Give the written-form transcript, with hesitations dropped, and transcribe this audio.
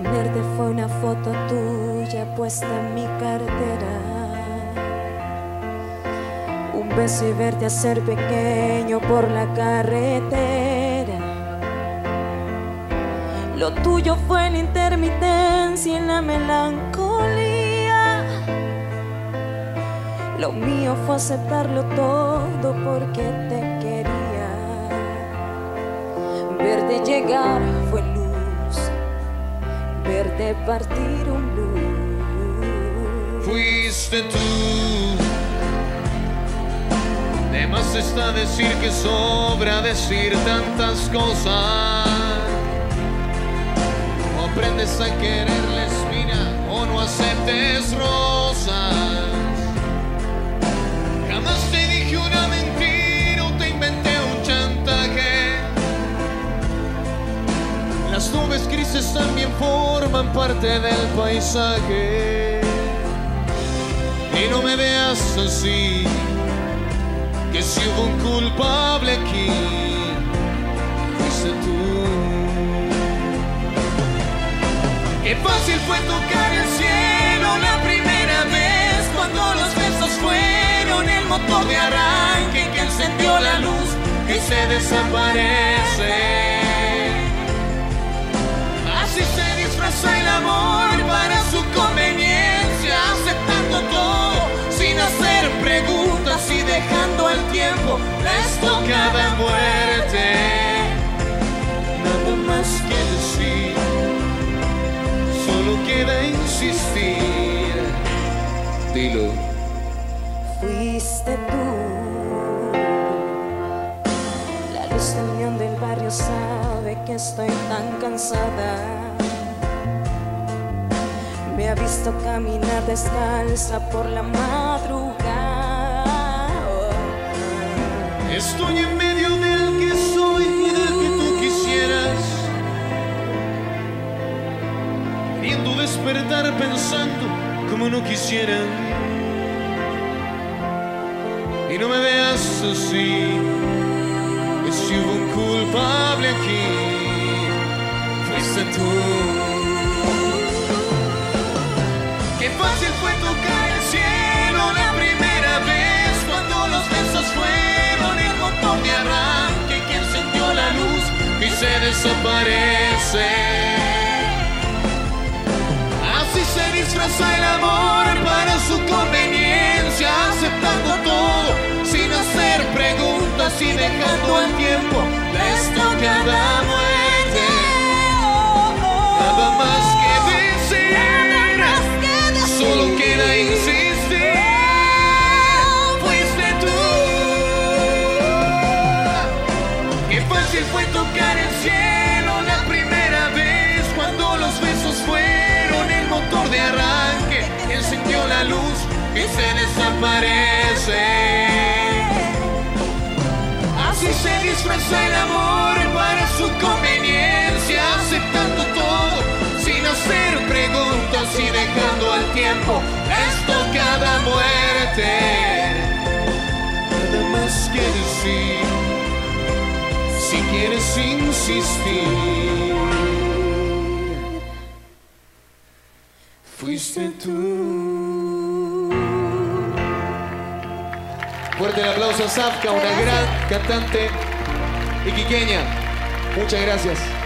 Tenerte fue una foto tuya puesta en mi cartera. Un beso y verte hacer pequeño por la carretera. Lo tuyo fue la intermitencia y la melancolía. Lo mío fue aceptarlo todo porque te quería. Verte llegar fue luz, verte partir un blues. Fuiste tú. De más está decir que sobra decir tantas cosas. O aprendes a querer la espina o no aceptes rosas. Jamás te dije una mentira o te inventé un chantaje. Las nubes grises también forman parte del paisaje. Y no me veas así, que si hubo un culpable aquí, fuiste tú. Qué fácil fue tocar el cielo la primera vez, cuando los besos fueron el motor de arranque que encendió la luz y se desaparece. Así se disfraza el amor para su conveniencia, aceptando todo sin hacer preguntas y dejando al tiempo la estocada muerte. Nada más que decir, solo queda insistir. Dilo. Fuiste tú. La luz del neón del barrio sabe que estoy tan cansada. Me ha visto caminar descalza por la madrugada. Estoy en medio del que soy y del que tú quisieras, queriendo despertar pensando como no quisieran. Y no me veas así, que si hubo un culpable aquí, fuiste tú. Qué fácil fue tocar el cielo la primera vez, cuando los besos fueron el motor de arranque que encendió la luz y se desaparece. Así se disfraza el amor para su conveniencia, aceptando todo sin hacer preguntas y dejando al tiempo la estocada muerte. Nada más que decir, solo queda insistir. Fuiste tú. Qué fácil fue tocar el cielo la primera vez, cuando los besos fueron el motor de arranque, encendió la luz y se desaparece. Así se disfraza el amor para su conveniencia, aceptando todo sin hacer preguntas y dejando al tiempo la estocada muerte. Nada más que decir, si quieres insistir, fuiste tú. Fuerte el aplauso a Safka, una gran cantante iquiqueña. Muchas gracias.